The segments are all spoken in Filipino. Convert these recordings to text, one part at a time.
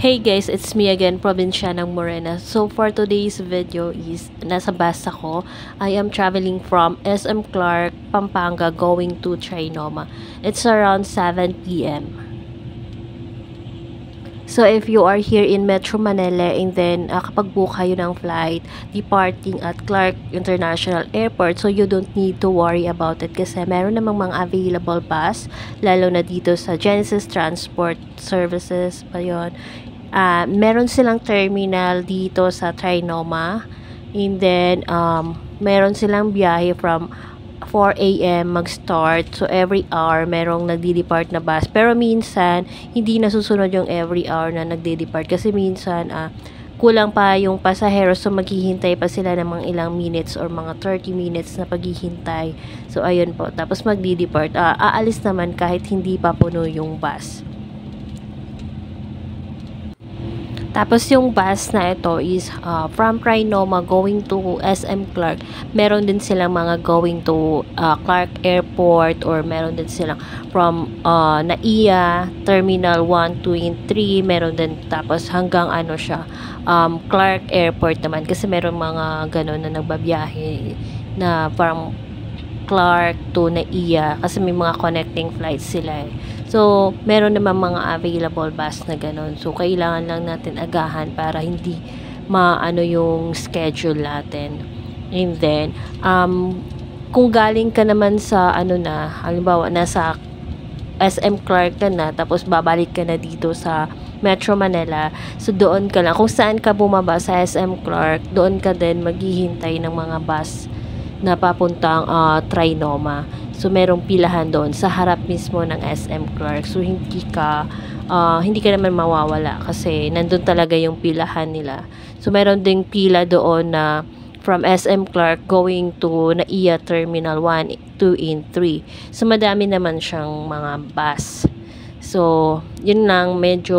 Hey guys, it's me again, Provincianang Morena. So for today's video is, nasa bus ako. I am traveling from SM Clark, Pampanga going to Trinoma. It's around 7 p.m. So if you are here in Metro Manila and then kapag book kayo ng flight departing at Clark International Airport, so you don't need to worry about it kasi meron namang mga available bus, lalo na dito sa Genesis Transport Services pa yun. Meron silang terminal dito sa Trinoma, and then meron silang biyahe from 4 a.m. mag-start. So, every hour, merong nagdi-depart na bus. Pero minsan, hindi nasusunod yung every hour na nagdi-depart. Kasi minsan, kulang pa yung pasahero. So, maghihintay pa sila ng mga ilang minutes or mga 30 minutes na paghihintay. So, ayun po. Tapos, magdi-depart. Aalis naman kahit hindi pa puno yung bus. Tapos yung bus na ito is from Trinoma going to SM Clark. Meron din silang mga going to Clark Airport, or meron din silang from NAIA, Terminal 1, 2, and 3. Meron din tapos hanggang ano siya, Clark Airport naman. Kasi meron mga ganun na nagbabiyahe na from Clark to NAIA kasi may mga connecting flights sila eh. So, meron naman mga available bus na ganun. So, kailangan lang natin agahan para hindi maano yung schedule natin. And then, kung galing ka naman sa ano na, halimbawa nasa SM Clark ka na, tapos babalik ka na dito sa Metro Manila, so doon ka lang. Kung saan ka bumaba sa SM Clark, doon ka din maghihintay ng mga bus na papuntang Trinoma. So, merong pilahan doon sa harap mismo ng SM Clark. So, hindi ka naman mawawala kasi nandun talaga yung pilahan nila. So, meron ding pila doon na from SM Clark going to NAIA Terminal 1, 2, and 3. So, madami naman siyang mga bus. So, yun lang,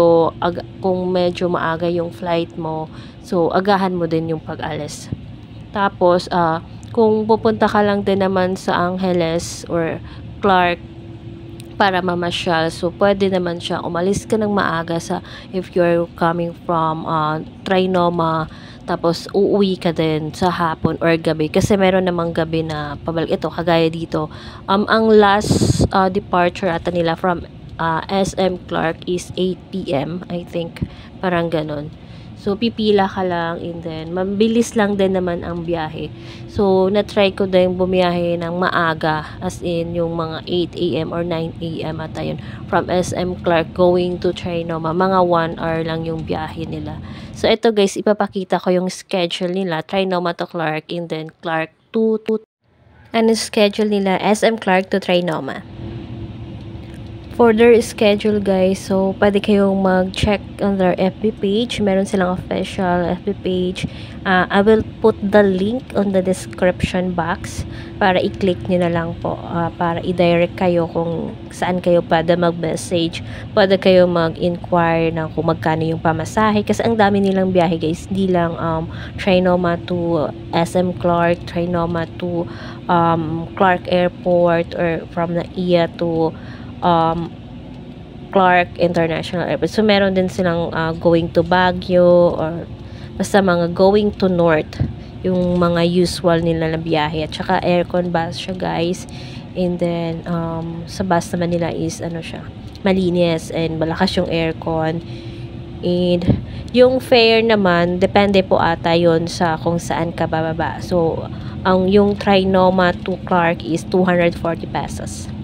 kung medyo maaga yung flight mo, so, agahan mo din yung pag-alis. Tapos, kung pupunta ka lang din naman sa Angeles or Clark para mamasyal, so pwede naman siya umalis ka ng maaga if you're coming from Trinoma, tapos uuwi ka din sa hapon or gabi kasi meron namang gabi na pabalik. Ito kagaya dito, ang last departure ata nila from SM Clark is 8 p.m. I think, parang ganun. So, pipila ka lang, and then, mabilis lang din naman ang biyahe. So, na-try ko din bumiyahe ng maaga, as in, yung mga 8 a.m. or 9 a.m. ata yun, from SM Clark going to Trinoma. Mga 1 hour lang yung biyahe nila. So, ito guys, ipapakita ko yung schedule nila, Trinoma to Clark, and then Clark to ano schedule nila, SM Clark to Trinoma. For their schedule guys, so pwede kayong mag-check on their FB page. Meron silang official FB page. I will put the link on the description box para i-click nyo na lang po, para i-direct kayo kung saan kayo pwede mag-message. Pwede kayo mag-inquire ng kung magkano yung pamasahe kasi ang dami nilang biyahe guys. Hindi lang Trinoma to SM Clark, Trinoma to Clark Airport, or from NAIA to Clark International Airport. So, meron din silang going to Baguio, or basta mga going to North, yung mga usual nila na biyahe. At saka aircon bus siya guys. And then, sa bus naman nila is ano siya, malinis and malakas yung aircon. And yung fare naman, depende po ata yon sa kung saan ka bababa. So, yung Trinoma to Clark is 240 pesos.